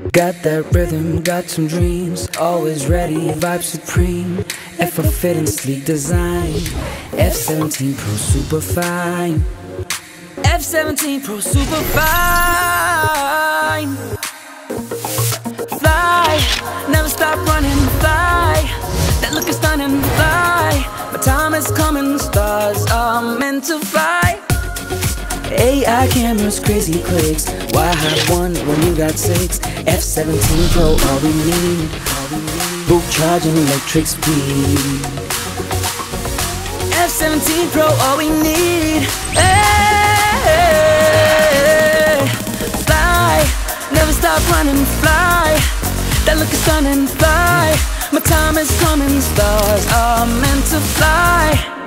Got that rhythm, got some dreams, always ready, vibe supreme. F fit and sleek design, F17 Pro super fine. F17 Pro super fine. Fly, never stop running, fly. That look is stunning, fly. My time is coming, stars are meant to fly. AI cameras, crazy clicks. Why have one when you got six? F17 Pro, all we need. Book charge and electric speed. F17 Pro, all we need. Hey, fly, never stop running, fly. That look is stunning, fly. My time is coming, stars are meant to fly.